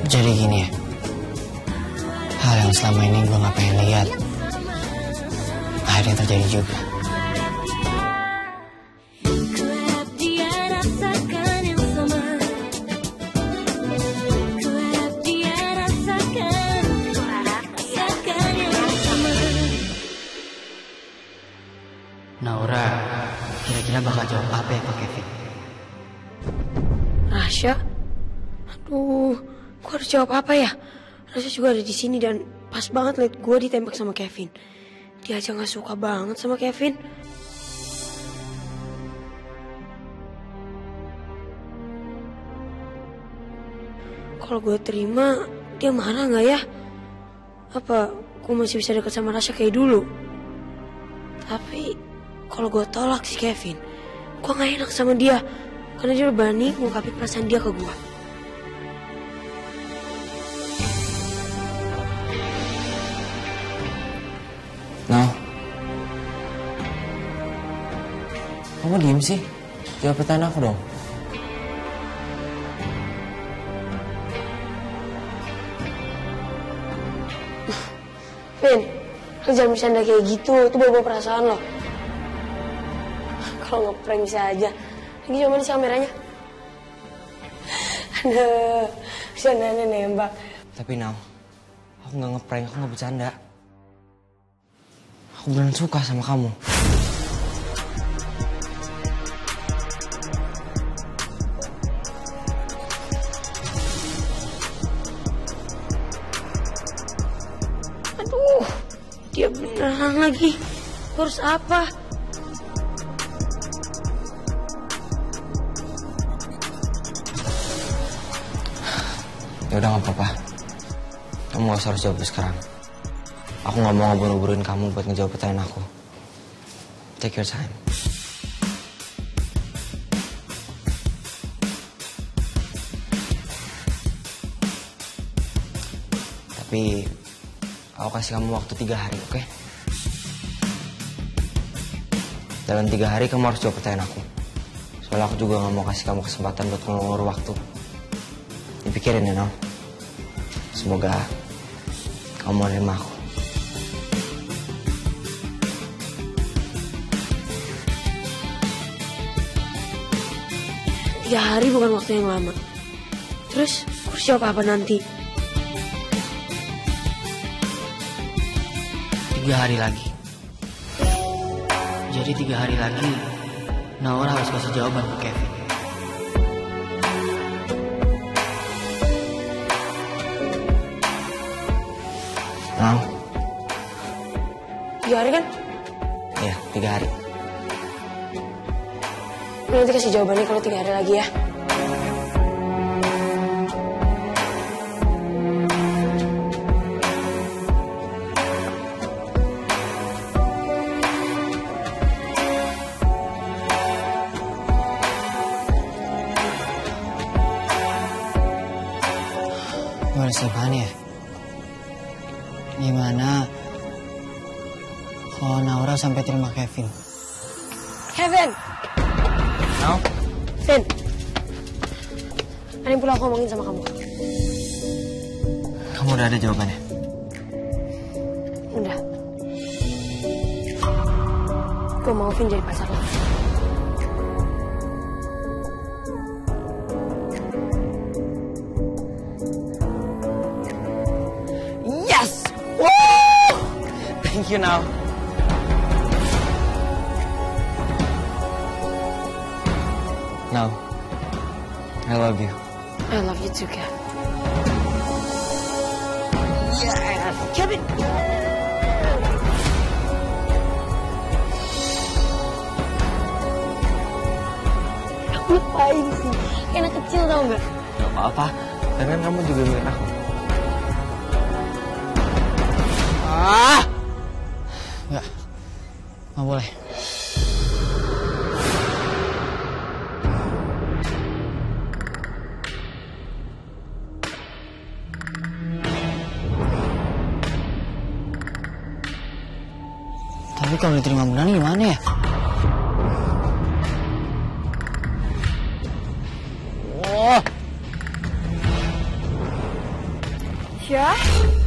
Jadi gini ya, hal yang selama ini gue gak pengen lihat akhirnya terjadi juga. Naura, kira-kira bakal jawab apa ya ke Kevin? Rasya? Aduh, gue harus jawab apa ya? Rasya juga ada di sini dan pas banget liat gue ditembak sama Kevin. Dia aja gak suka banget sama Kevin. Kalau gue terima, dia marah gak ya? Apa gue masih bisa dekat sama Rasya kayak dulu? Tapi kalau gue tolak si Kevin, gue gak enak sama dia. Karena dia berani ngungkapin perasaan dia ke gue. Nah, kamu diem sih? Jawab pertanyaan aku dong. Vin, lo jangan bercanda kayak gitu. Itu bawa perasaan lo. Kalau nge-prank bisa aja. Lagi coba nih kameranya. Aduh, bercandanya nembak. Tapi Nau, aku gak nge-prank, aku gak bercanda. Aku beneran suka sama kamu. Aduh, dia beneran lagi. Terus apa? Ya udah gak apa-apa. Kamu gak usah harus jawab sekarang. Aku gak mau ngeburu-buruin kamu buat ngejawab pertanyaan aku. Take your time. Tapi aku kasih kamu waktu 3 hari, oke? Dalam 3 hari kamu harus jawab pertanyaan aku. Soalnya aku juga gak mau kasih kamu kesempatan buat ngulur waktu. Dipikirin ya, Nau. Semoga kamu mau nerima aku. Tiga hari bukan waktu yang lama. Terus, harus jawab apa nanti? 3 hari lagi. Jadi 3 hari lagi, Naura harus kasih jawaban ke Kevin. Mau? 3 hari kan? Iya, 3 hari. Nanti kasih jawabannya kalau 3 hari lagi ya. Gimana sih, ya? Gimana kalau Naura sampai terima Kevin? Kevin! No? Vin, ada yang perlu aku ngomongin sama kamu. Kamu udah ada jawabannya? Udah. Gue mau Vin jadi pacar lo. Yes! Woo! Thank you, Nau. Nau, I love you. I love you too, Kev. Yes! Kevin! Kamu ngapain sih? Kayak anak kecil tau gak? Gak apa-apa, karena kamu juga milik aku. Nggak boleh. Tapi kalau diterima bulan gimana ya? Tasya.